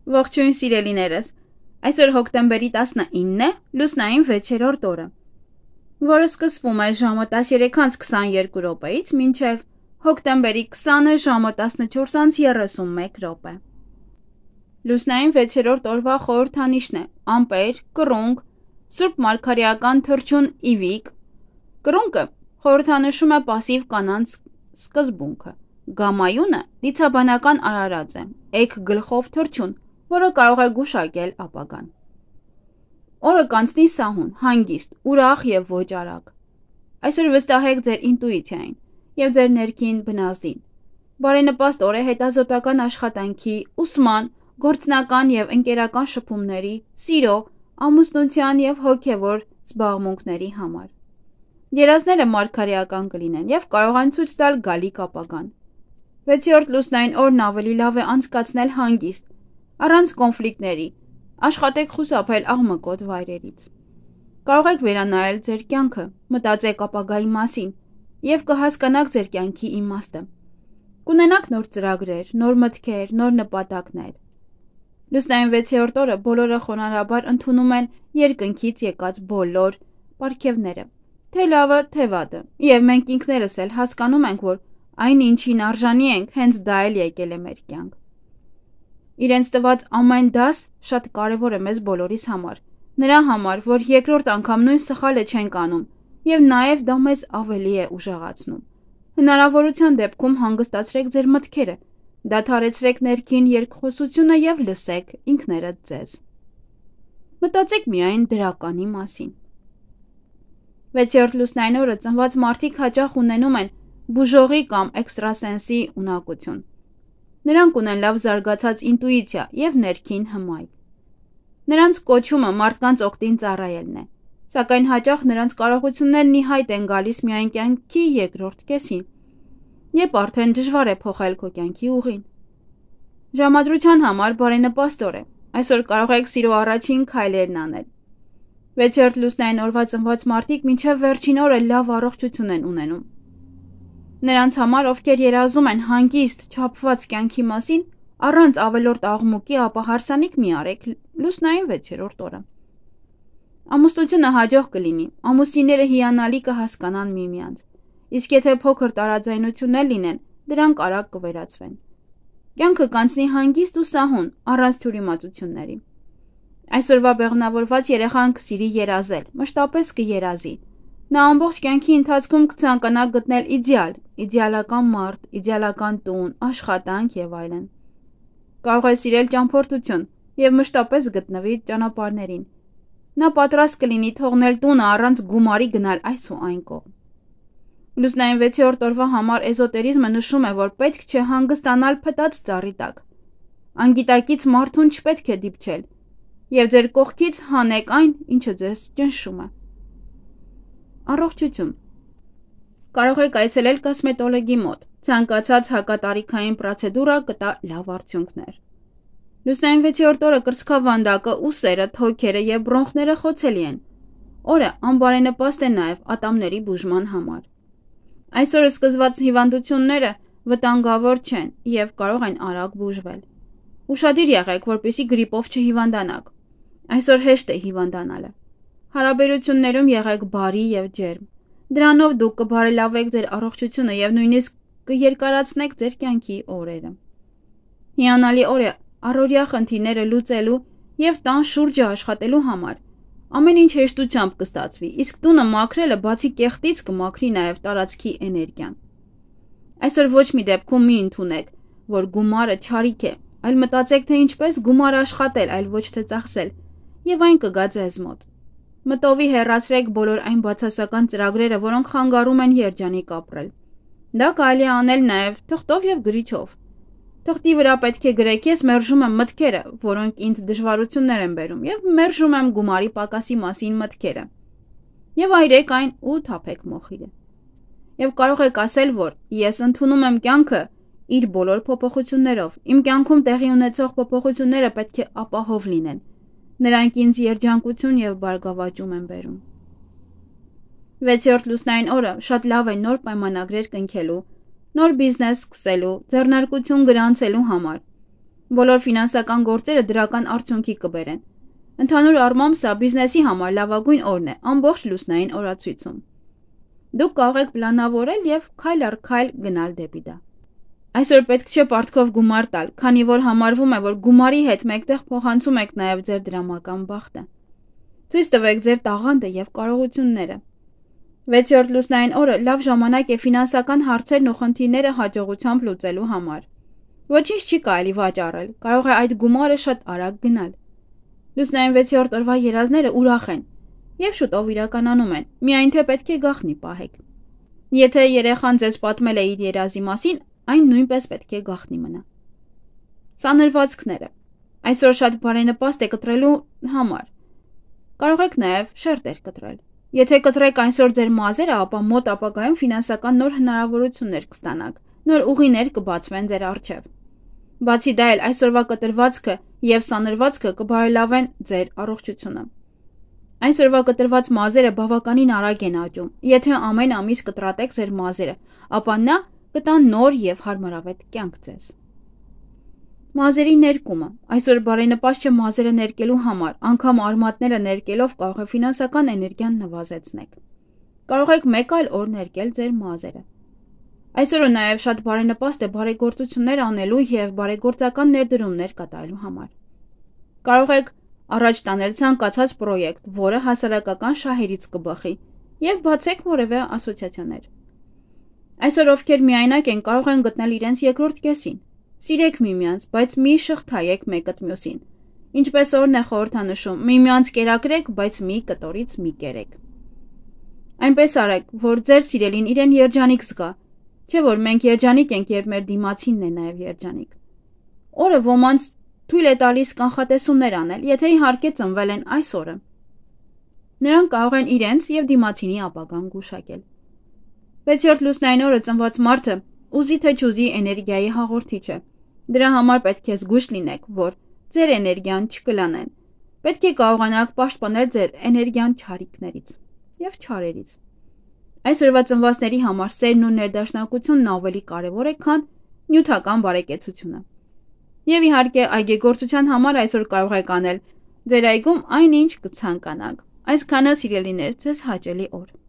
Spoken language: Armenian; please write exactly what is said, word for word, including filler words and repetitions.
Ողջույն սիրելիներս, այսօր հոկտեմբերի տասնինն է, լուսնային վեցերորդ օրը, որը սկսվում է ժամը տասներեք անց քսաներկու րոպեից մինչև հոկտեմբերի քսանը ժամը տասնչորս անց երեսունմեկ րոպե։ Լուսնային վեցերորդ օրվա խորհրդանիշն է ամպեր, կռունկ, Սուրբ Մարգարեական թռչուն Իվիկ։ Կռունկը խորհրդանշում է պասիվ կանանց սկզբունքը, գամայունը դիցաբանական արարած է, էգ գլխով թռչուն, որը կարող է գուշակել ապագան։ Օրը կանցնի սահուն, հանգիստ, ուրախ և ոչ արագ։ Այսօր վստահեք ձեր ինտուիցիային և ձեր ներքին բնազդին։ Բարենպաստ օր է հետազոտական աշխատանքի, ուսման, գործնական և ընկերական շփումների, սիրո, ամուսնության և հոգևոր զբաղմունքների համար։ Երազները մարգարեական կլինեն և կարող են ցույց տալ գալիք ապագան։ Վեցերորդ լուսնային օրն ավելի լավ է անցկացնել հանգիստ, առանց կոնֆլիկտների, աշխատեք խուսափել աղմկոտ վայրերից։ Կարող եք վերանայել ձեր կյանքը, մտածեք ապագայի մասին և կհասկանաք ձեր կյանքի իմաստը։ Կունենաք նոր ծրագրեր, նոր մտքեր, նոր նպատակներ։ Լուսնային վեցերորդ օրը բոլորը խոնարհաբար ընդունում են երկնքից եկած բոլոր պարգևները, թե լավը, թե վատը, և մենք ինքներս էլ հասկանում ենք, որ այն ինչին արժանի ենք, հենց դա էլ եկել է մեր կյանք։ Իրենց տված ամեն դաս շատ կարևոր է մեզ բոլորիս համար, նրա համար, որ երկրորդ անգամ նույն սխալը չենք անում, և նաև դա մեզ ավելի է ուժեղացնում։ Հնարավորության դեպքում հանգստացրեք ձեր մտքերը, դադարեցրեք ներքին երկխոսությունը և լսեք ինքներդ ձեզ։ Մտածեք միայն դրականի մասին։ Վեցերորդ լուսնային օրը ծնված մարդիկ հաճախ ունենում են բուժողի կամ էքստրասենսի ունակություն։ Նրանք ունեն լավ զարգացած ինտուիցիա և ներքին հմայք։ Նրանց կոչումը մարդկանց օգտին ծառայելն է, սակայն հաճախ նրանց կարողություններն ի հայտ են գալիս միայն կյանքի երկրորդ կեսին, երբ արդեն դժվար է փոխել քո կյանքի ուղին։ Ժամադրության համար բարենպաստ օր է, այսօր կարող եք սիրո առաջին քայլերն անել։ Վեցերորդ լուսնային օրվա ծնված մարդիկ մինչև վերջին օրը լավ առողջություն են ունենում։ Նրանց համար, ովքեր երազում են հանգիստ, չափված կյանքի մասին, առանց ավելորդ աղմուկի, ապա հարսանիք մի արեք լուսնային վեցերորդ օրը։ Ամուսնությունը հաջող կլինի, ամուսինները հիանալի կհասկանան միմյանց, իսկ եթե փոքր տարաձայնություններ լինեն, դրանք արագ կվերացվեն։ Կյանքը կանցնի հանգիստ ու սահուն, առանց թյուրիմացությունների։ Այսօրվա բեղմնավորված երեխան կսիրի երազել, մշտապես կերազի։ Նա ամբողջ կյանքի ընթացքում կցանկանա գտնել իդեալ, իդեալական մարդ, իդեալական տուն, աշխատանք և այլն։ Կարող է սիրել ճամփորդություն և մշտապես գտնվի ճանապարհներին։ Նա պատրաստ կլինի թողնել տունը առանց գումարի գնալ այս ու այն կողմ։ Լուսնային վեցերորդ օրվա համար էզոտերիզմը նշում է, որ պետք չէ հանգստանալ փտած ծառի տակ։ Անգիտակից մարդուն չպետք է դիպչել, և ձեր կողքից հանեք այն, ինչը ձեզ ճնշում է։ Առողջություն։ Կարող եք այցելել կոսմետոլոգի մոտ, ցանկացած հակատարիքային պրոցեդուրա կտա լավ արդյունքներ։ Լուսնային վեցերորդ օրը կրծքավանդակը, ուսերը, թոքերը և բրոնխները խոցելի են։ Օրը անբարենպաստ է նաև ատամների բուժման համար։ Այսօր սկսված հիվանդությունները վտանգավոր չեն և կարող են արագ բուժվել։ Ուշադիր եղեք, որպեսզի գրիպով չհիվանդանաք։ Այսօր հեշտ է հիվանդանալը։ Հարաբերություններում եղեք բարի և ջերմ։ Դրանով դուք կբարելավեք ձեր առողջությունը և նույնիսկ կերկարացնեք ձեր կյանքի օրերը։ Հիանալի օր է առօրյա խնդիրները լուծելու և տան շուրջը աշխատելու համար։ Ամեն ինչ հեշտությամբ կստացվի, իսկ տունը մաքրելը բացի կեղտից կմաքրի նաև տարածքի էներգիան։ Այսօր ոչ մի դեպքում մի ընդունեք, որ գումարը չարիք է, այլ մտածեք, թե ինչպես գումար աշխատել, այլ ոչ թե ծախսել, և այն կգա ձեզ մոտ։ Մտովի հեռացրեք բոլոր այն բացասական ծրագրերը, որոնք խանգարում են երջանիկ ապրել։ Դա կարելի է անել նաև թղթով և գրիչով։ Թղթի վրա պետք է գրեք. ես մերժում եմ մտքերը, որոնք ինձ դժվարություններ են բերում, և մերժում եմ գումարի պակասի մասին մտքերը։ Եվ այրեք այն ու թափեք մոխիրը։ Եվ կարող եք ասել, որ ես ընդունում եմ կյանքը իր բոլոր փոփոխություններով։ Իմ կյանքում տեղի ունեցող փոփոխությունները պետք է ապահով լինեն։ Նրանք ինձ երջանկություն և բարգավաճում են բերում։ Վեցերորդ լուսնային օրը շատ լավ է նոր պայմանագրեր կնքելու, նոր բիզնես սկսելու, ձեռնարկություն գրանցելու համար։ Բոլոր ֆինանսական գործերը դրական արդյունքի կբերեն։ Ընդհանուր առմամբ սա բիզնեսի համար լավագույն օրն է ամբողջ լուսնային օրացույցում։ Դուք կարող եք պլանավորել եւ քայլ առ քայլ գնալ դեպի դա։ Այսօր պետք չէ պարտքով գումար տալ, քանի որ համարվում է, որ գումարի հետ մեկտեղ փոխանցում եք նաեւ ձեր դրամական բախտը։ Ցույց տվեք ձեր տաղանդը եւ կարողությունները։ վեցերորդ լուսնային օրը լավ ժամանակ է ֆինանսական հարցերն ու խնդիրները հաջողությամբ լուծելու համար։ Ոչինչ չի կարելի վաճառել, կարող է այդ գումարը շատ արագ գնալ։ Լուսնային վեցերորդ օրվա երազները ուրախ են եւ շուտով իրականանում են, միայն թե պետք է գաղտնի պահեք։ Եթե երեխան ձեզ պատմել է իր երազի մասին, այն նույնպես պետք է գաղտնի մնա։ Սանրվածքները։ Այսօր շատ բարենպաստ է կտրելու համար։ Կարող եք նաև շերտեր կտրել։ Եթե կտրեք այսօր ձեր մազերը, ապա մոտ ապագայում ֆինանսական նոր հնարավորություններ կստանաք, նոր ուղիներ կբացվեն ձեր առջև։ Բացի դա էլ այսօրվա կտրվածքը եւ սանրվածքը կբարելավեն ձեր առողջությունը։ Այսօրվա կտրված մազերը բավականին արագ են աճում։ Եթե ամեն ամիս կտրատեք ձեր մազերը, ապա նա կտան նոր եւ հարմարավետ կյանք ձեզ։ Մազերի ներկումը։ Այսօր բարենպաստ չէ մազերը ներկելու համար, անգամ արմատները ներկելով կարող է ֆինանսական էներգիան նվազեցնեք։ Կարող եք մեկ այլ օր ներկել ձեր մազերը։ Այսօրը նաև շատ բարենպաստ է բարեգործություններ անելու եւ բարեգործական ներդրումներ կատարելու համար։ Կարող եք առաջ տանել ցանկացած պրոյեկտ, որը հասարակական շահերից կբխի, եւ բացեք որևէ ասոցիացիաներ։ Այսօր ովքեր միայնակ են, կարող են գտնել իրենց երկրորդ կեսին։ Սիրեք միմյանց, բայց մի շղթայեք մեկըդ մյուսին։ Ինչպես օրն է խորհրդանշում, միմյանց կերակրեք, բայց մի կտորից մի կերեք։ Այնպես արեք, որ ձեր սիրելին իրեն երջանիկ զգա, չէ՞ որ մենք երջանիկ ենք, երբ մեր դիմացինն է նաև երջանիկ։ Օրը ոմանց թույլ է տալիս կանխատեսումներ անել, եթե իհարկե ծնվել են այս օրը։ Նրանք կարող են իրենց եւ դիմացինի ապագան գուշակել։ վեցերորդ լուսնային օրը ծնված մարդը ուզի թե չուզի էներգիայի հաղորդիչ է։ Դրա համար պետք է զգույշ լինեք, որ ձեր էներգիան չկլանեն։ Պետք է կարողանաք պաշտպանել ձեր էներգիան չարիքներից եւ չարերից։ Այսօրվա ծնվածների համար սերն ու ներդաշնակությունն ավելի կարևոր է, քան նյութական բարեկեցությունը։ Եվ իհարկե այգեգործության համար այսօր կարող եք անել ձեր այգում այնինչ կցանկանաք։ Այսքանը սիրելիներ, ձեզ հաճելի օր։